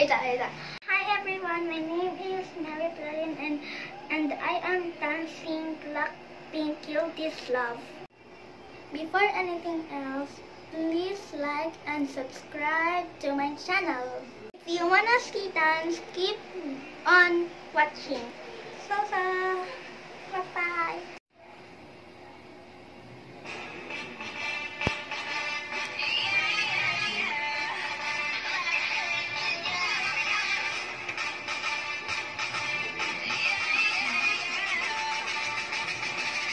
Hi everyone, my name is Mary Clarin and I am dancing Blackpink Kill This Love. Before anything else, please like and subscribe to my channel. If you wanna see dance, keep on watching. Bye-bye.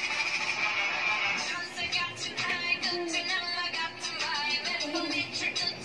I got to